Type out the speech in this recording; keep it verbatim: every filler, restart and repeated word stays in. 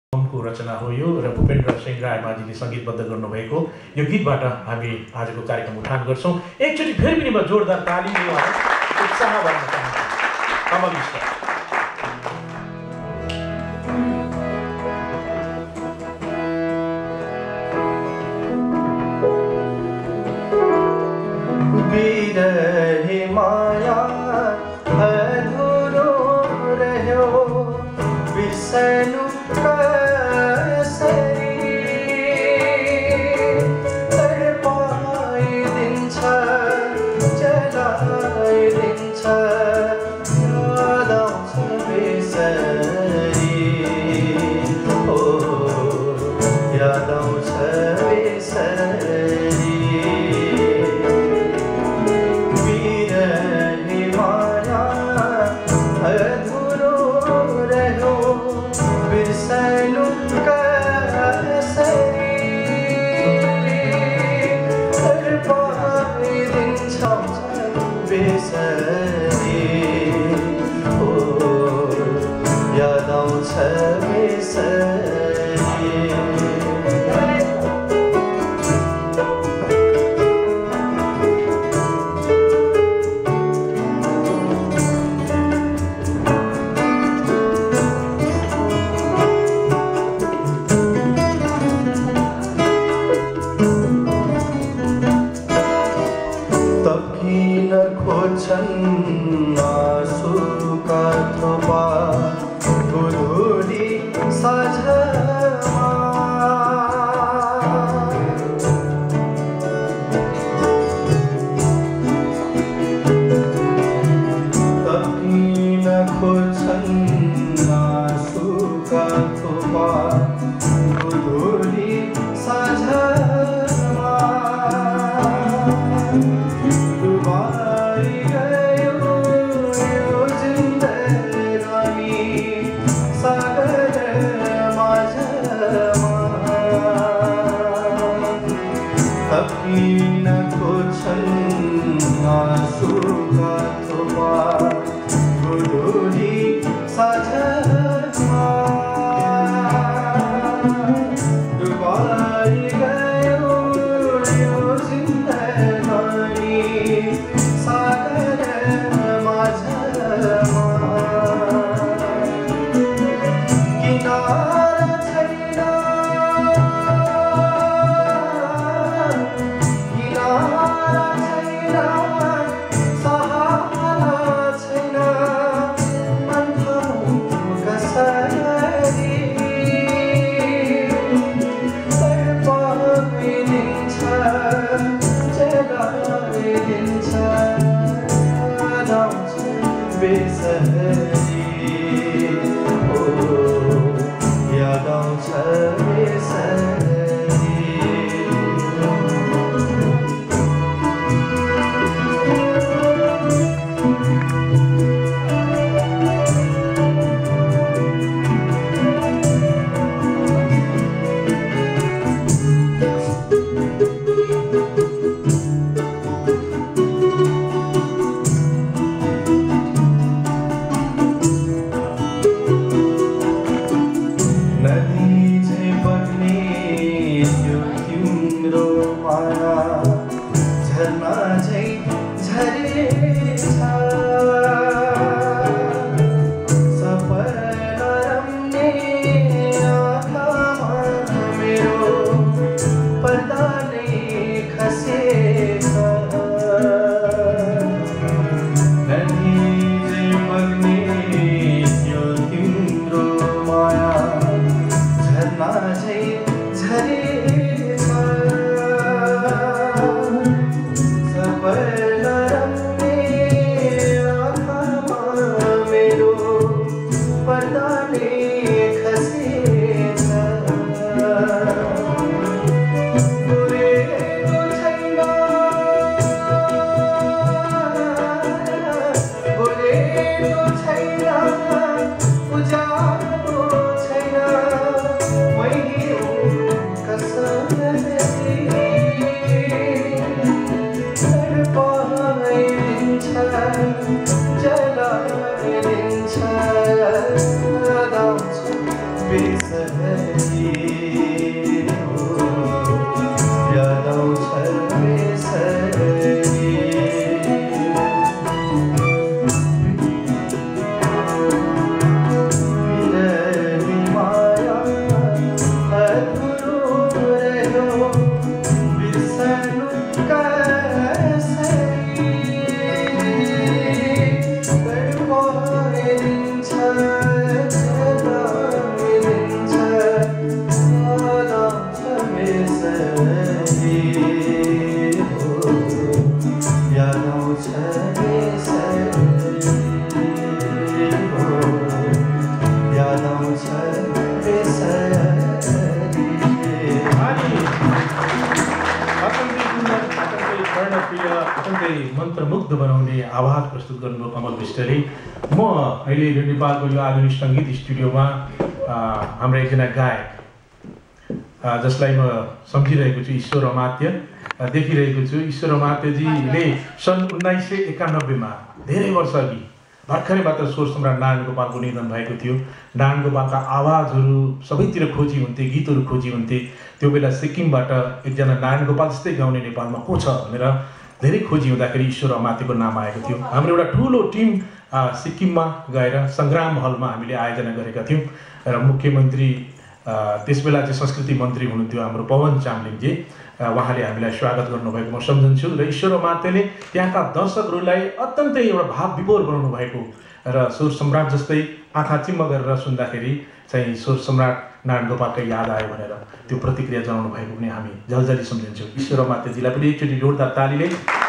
को रचना हो यो र भूपेन्द्र सिंह रायमाझीले सङ्गीतबद्ध गर्नुभएको यो गीतबाट हामी आजको कार्यक्रम उठान गर्छौँ। एकचोटि फेरि पनि म जोरदार ताली उत्साह गर्न चाहन्छु। कमल बिस्ट बिरही माया अधुरो रह्यो बिर्सनु कसरी तडपाइदिन्छ जलाइदिन्छ याद आउँछ बेसरी ओ याद आउँछ बेसरी Peace. मन्त्रमुग्ध बनाउने आवाज प्रस्तुत गर्नुभयो कमल बिष्टले। म अहिले नेपालको यो आधुनिक सङ्गीत स्टुडियोमा हाम्रो एकजना गायक जसलाई म सम्झिरहेको छु, ईश्वर अमात्य देखिरहेको छु। ईश्वर अमात्यजीले सन् उन्नाइस सय एकानब्बेमा धेरै वर्ष अघि भर्खरै मात्र स्वर सम्राट नारायण गोपालको निधन भएको थियो। नारायण गोपालका आवाजहरू सबैतिर खोजी हुन्थे, गीतहरू खोजी हुन्थे। त्यो बेला सिक्किमबाट एकजना नारायण गोपाल जस्तै गाउने नेपालमा को छ भनेर धेरै खोजी हुँदाखेरि ईश्वर अमात्यको नाम आएको थियो। हाम्रो एउटा ठुलो टिम सिक्किममा गएर सङ्ग्राम हलमा हामीले आयोजना गरेका थियौँ र मुख्यमन्त्री त्यसबेला चाहिँ संस्कृति मन्त्री हुनुहुन्थ्यो हाम्रो पवन चामलिङजी, उहाँले हामीलाई स्वागत गर्नुभएको म सम्झन्छु। र ईश्वर अमात्यले त्यहाँका दर्शकहरूलाई अत्यन्तै एउटा भाव विभोर बनाउनु भएको र स्वर सम्राट जस्तै आँखा चिम्म गरेर सुन्दाखेरि चाहिँ स्वर सम्राट नारायण गोपालकै याद आयो भनेर त्यो प्रतिक्रिया जनाउनु भएको पनि हामी झलझली सम्झिन्छौँ। ईश्वर अमात्यजीलाई पनि एकचोटि जोरदार तालीले